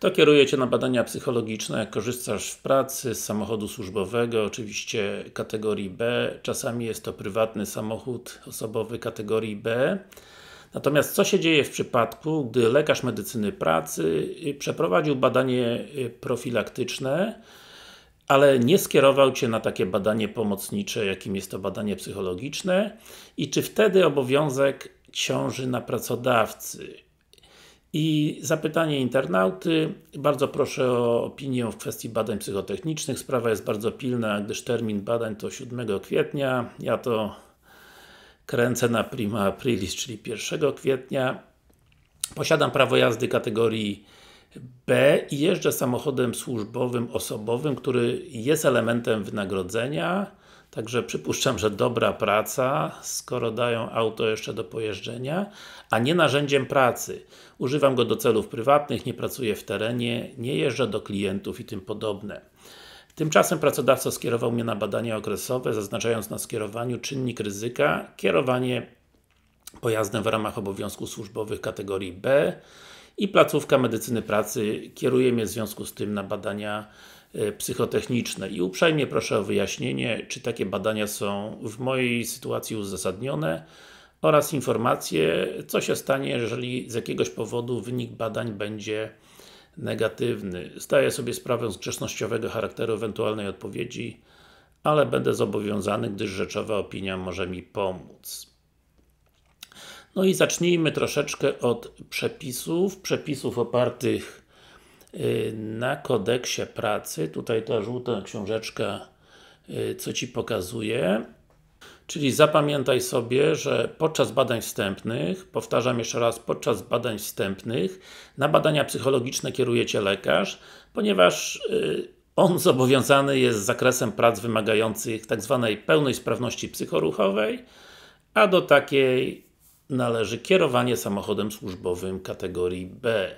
To kieruje Cię na badania psychologiczne, jak korzystasz w pracy z samochodu służbowego, oczywiście kategorii B, czasami jest to prywatny samochód osobowy kategorii B. Natomiast co się dzieje w przypadku, gdy lekarz medycyny pracy przeprowadził badanie profilaktyczne, ale nie skierował Cię na takie badanie pomocnicze, jakim jest to badanie psychologiczne, i czy wtedy obowiązek ciąży na pracodawcy? I zapytanie internauty, bardzo proszę o opinię w kwestii badań psychotechnicznych. Sprawa jest bardzo pilna, gdyż termin badań to 7 kwietnia. Ja to kręcę na prima aprilis, czyli 1 kwietnia. Posiadam prawo jazdy kategorii B i jeżdżę samochodem służbowym osobowym, który jest elementem wynagrodzenia. Także przypuszczam, że dobra praca, skoro dają auto jeszcze do pojeżdżenia, a nie narzędziem pracy. Używam go do celów prywatnych, nie pracuję w terenie, nie jeżdżę do klientów i tym podobne. Tymczasem pracodawca skierował mnie na badania okresowe, zaznaczając na skierowaniu czynnik ryzyka, kierowanie pojazdem w ramach obowiązków służbowych kategorii B i placówka medycyny pracy kieruje mnie w związku z tym na badania psychotechniczne. I uprzejmie proszę o wyjaśnienie, czy takie badania są w mojej sytuacji uzasadnione oraz informacje, co się stanie, jeżeli z jakiegoś powodu wynik badań będzie negatywny. Zdaję sobie sprawę z grzecznościowego charakteru ewentualnej odpowiedzi, ale będę zobowiązany, gdyż rzeczowa opinia może mi pomóc. No i zacznijmy troszeczkę od przepisów opartych na kodeksie pracy. Tutaj ta żółta książeczka, co Ci pokazuje. Czyli zapamiętaj sobie, że podczas badań wstępnych, powtarzam jeszcze raz, podczas badań wstępnych na badania psychologiczne kieruje Cię lekarz, ponieważ on zobowiązany jest z zakresem prac wymagających tzw. pełnej sprawności psychoruchowej, a do takiej należy kierowanie samochodem służbowym kategorii B.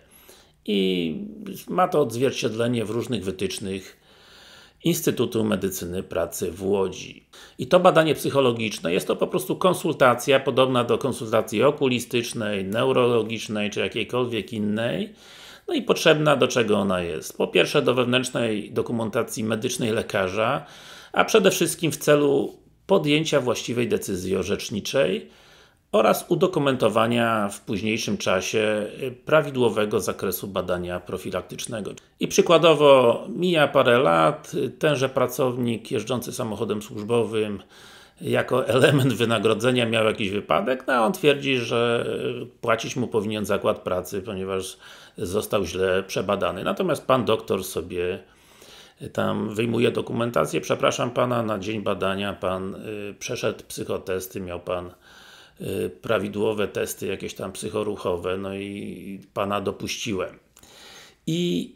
I ma to odzwierciedlenie w różnych wytycznych Instytutu Medycyny Pracy w Łodzi. I to badanie psychologiczne jest to po prostu konsultacja, podobna do konsultacji okulistycznej, neurologicznej, czy jakiejkolwiek innej. No i potrzebna do czego ona jest? Po pierwsze do wewnętrznej dokumentacji medycznej lekarza, a przede wszystkim w celu podjęcia właściwej decyzji orzeczniczej oraz udokumentowania w późniejszym czasie prawidłowego zakresu badania profilaktycznego. I przykładowo mija parę lat, tenże pracownik jeżdżący samochodem służbowym jako element wynagrodzenia miał jakiś wypadek, no a on twierdzi, że płacić mu powinien zakład pracy, ponieważ został źle przebadany. Natomiast pan doktor sobie tam wyjmuje dokumentację, przepraszam pana, na dzień badania pan przeszedł psychotesty, miał pan prawidłowe testy jakieś tam psychoruchowe, no i pana dopuściłem. I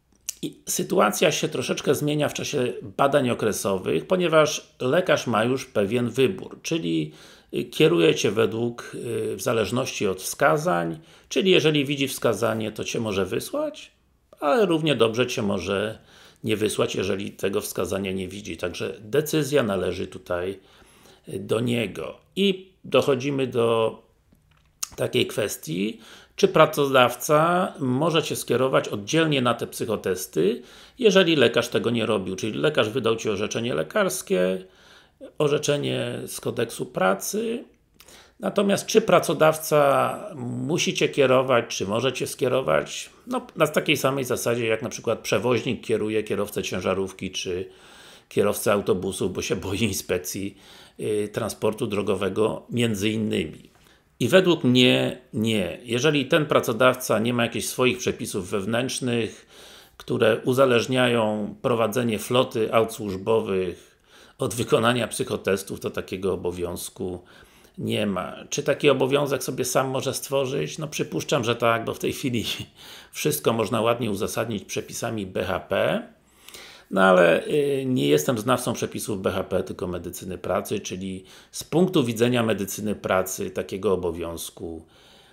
sytuacja się troszeczkę zmienia w czasie badań okresowych, ponieważ lekarz ma już pewien wybór, czyli kieruje Cię w zależności od wskazań, czyli jeżeli widzi wskazanie, to Cię może wysłać, ale równie dobrze Cię może nie wysłać, jeżeli tego wskazania nie widzi. Także decyzja należy tutaj do niego. I dochodzimy do takiej kwestii, czy pracodawca może Cię skierować oddzielnie na te psychotesty, jeżeli lekarz tego nie robił. Czyli lekarz wydał Ci orzeczenie lekarskie, orzeczenie z kodeksu pracy, natomiast czy pracodawca musi Cię kierować, czy może Cię skierować? No, na takiej samej zasadzie, jak na przykład przewoźnik kieruje kierowcę ciężarówki, czy kierowcę autobusów, bo się boi inspekcji transportu drogowego, między innymi. I według mnie nie. Jeżeli ten pracodawca nie ma jakichś swoich przepisów wewnętrznych, które uzależniają prowadzenie floty aut służbowych od wykonania psychotestów, to takiego obowiązku nie ma. Czy taki obowiązek sobie sam może stworzyć? No przypuszczam, że tak, bo w tej chwili wszystko można ładnie uzasadnić przepisami BHP. No ale nie jestem znawcą przepisów BHP, tylko medycyny pracy, czyli z punktu widzenia medycyny pracy takiego obowiązku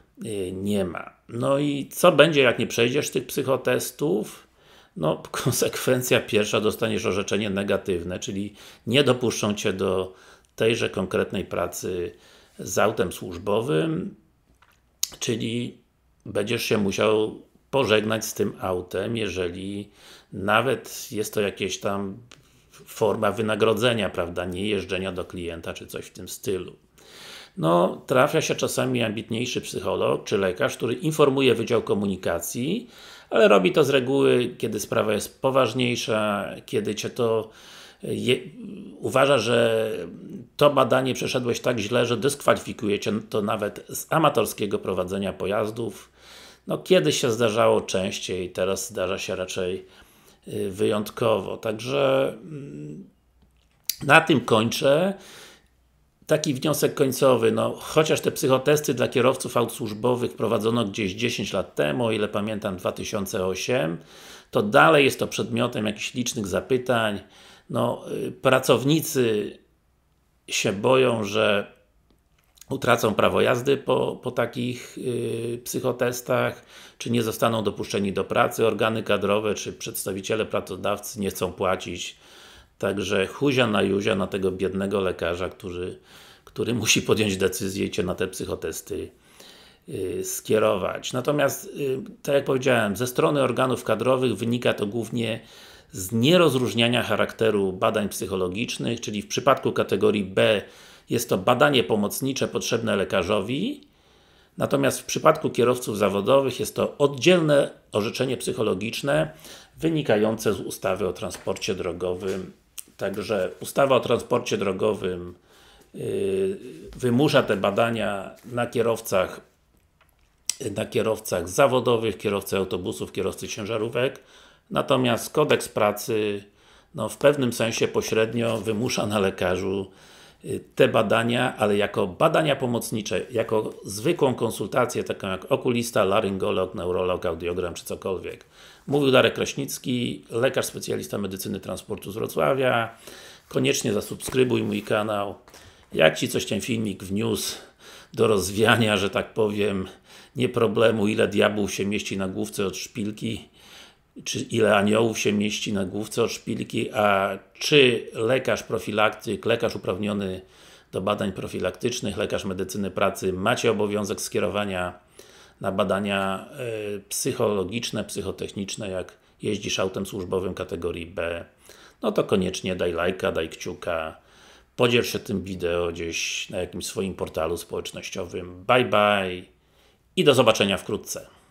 nie ma. No i co będzie, jak nie przejdziesz tych psychotestów? No, konsekwencja pierwsza, dostaniesz orzeczenie negatywne, czyli nie dopuszczą Cię do tejże konkretnej pracy z autem służbowym, czyli będziesz się musiał pożegnać z tym autem, jeżeli nawet jest to jakieś tam forma wynagrodzenia, prawda, nie jeżdżenia do klienta, czy coś w tym stylu. No, trafia się czasami ambitniejszy psycholog, czy lekarz, który informuje Wydział Komunikacji, ale robi to z reguły, kiedy sprawa jest poważniejsza, kiedy Cię to uważa, że to badanie przeszedłeś tak źle, że dyskwalifikuje Cię to nawet z amatorskiego prowadzenia pojazdów. No, kiedyś się zdarzało częściej, teraz zdarza się raczej wyjątkowo. Także na tym kończę. Taki wniosek końcowy, no chociaż te psychotesty dla kierowców aut służbowych prowadzono gdzieś 10 lat temu, o ile pamiętam 2008, to dalej jest to przedmiotem jakichś licznych zapytań. No, pracownicy się boją, że utracą prawo jazdy po takich psychotestach, czy nie zostaną dopuszczeni do pracy, organy kadrowe, czy przedstawiciele pracodawcy nie chcą płacić. Także huzia na juzia na tego biednego lekarza, który musi podjąć decyzję i Cię na te psychotesty skierować. Natomiast, tak jak powiedziałem, ze strony organów kadrowych wynika to głównie z nierozróżniania charakteru badań psychologicznych, czyli w przypadku kategorii B jest to badanie pomocnicze potrzebne lekarzowi, natomiast w przypadku kierowców zawodowych jest to oddzielne orzeczenie psychologiczne wynikające z ustawy o transporcie drogowym. Także ustawa o transporcie drogowym wymusza te badania na kierowcach zawodowych, kierowcy autobusów, kierowcy ciężarówek, natomiast kodeks pracy no, w pewnym sensie pośrednio wymusza na lekarzu te badania, ale jako badania pomocnicze, jako zwykłą konsultację, taką jak okulista, laryngolog, neurolog, audiogram czy cokolwiek. Mówił Darek Kraśnicki, lekarz specjalista medycyny transportu z Wrocławia. Koniecznie zasubskrybuj mój kanał. Jak Ci coś ten filmik wniósł do rozwiania, że tak powiem, nie problemu, ile diabłów się mieści na główce od szpilki, czy ile aniołów się mieści na główce od szpilki, a czy lekarz profilaktyk, lekarz uprawniony do badań profilaktycznych, lekarz medycyny pracy macie obowiązek skierowania na badania psychologiczne, psychotechniczne, jak jeździsz autem służbowym kategorii B, no to koniecznie daj lajka, daj kciuka, podziel się tym wideo gdzieś na jakimś swoim portalu społecznościowym. Bye bye i do zobaczenia wkrótce.